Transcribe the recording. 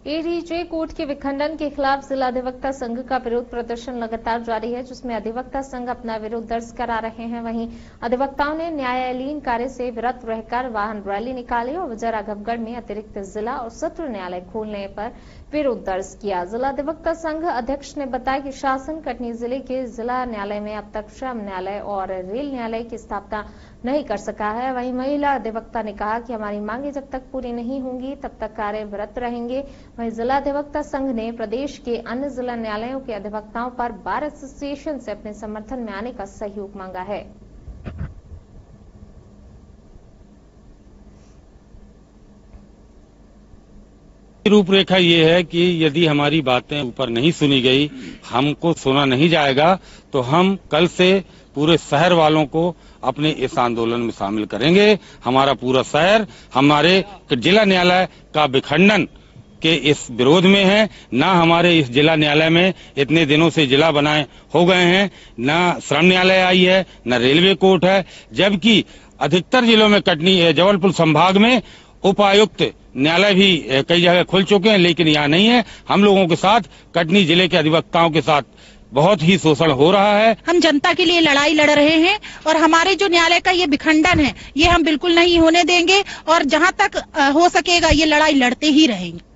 ADJ court के विखंडन के खिलाफ जिला अधिवक्ता संघ का विरोध प्रदर्शन लगातार जारी है, जिसमें अधिवक्ता संघ अपना विरोध दर्ज करा रहे हैं। वहीं अधिवक्ताओं ने न्यायालयीन कार्य से विरत रहकर वाहन रैली निकाली और विजय राघवगढ़ में अतिरिक्त जिला और सत्र न्यायालय खोलने पर विरोध दर्ज किया। जिला अधिवक्ता संघ अध्यक्ष ने बताया कि शासन कटनी जिले के जिला न्यायालय में अब तक श्रम न्यायालय और रेल न्यायालय की स्थापना नहीं कर सका है। वहीं महिला अधिवक्ता ने कहा कि हमारी मांगे जब तक पूरी नहीं होंगी तब तक कार्यरत रहेंगे। वहीं जिला अधिवक्ता संघ ने प्रदेश के अन्य जिला न्यायालयों के अधिवक्ताओं पर बार एसोसिएशन से अपने समर्थन में आने का सहयोग मांगा है। रूपरेखा ये है कि यदि हमारी बातें ऊपर नहीं सुनी गई, हमको सुना नहीं जाएगा, तो हम कल से पूरे शहर वालों को अपने इस आंदोलन में शामिल करेंगे। हमारा पूरा शहर हमारे जिला न्यायालय का विखंडन के इस विरोध में है। ना हमारे इस जिला न्यायालय में इतने दिनों से जिला बनाए हो गए हैं, ना श्रम न्यायालय आई है, ना रेलवे कोर्ट है, जबकि अधिकतर जिलों में कटनी जबलपुर संभाग में उपायुक्त न्यायालय भी कई जगह खुल चुके हैं, लेकिन यहाँ नहीं है। हम लोगों के साथ कटनी जिले के अधिवक्ताओं के साथ बहुत ही शोषण हो रहा है। हम जनता के लिए लड़ाई लड़ रहे हैं और हमारे जो न्यायालय का ये विखंडन है ये हम बिल्कुल नहीं होने देंगे और जहाँ तक हो सकेगा ये लड़ाई लड़ते ही रहेंगे।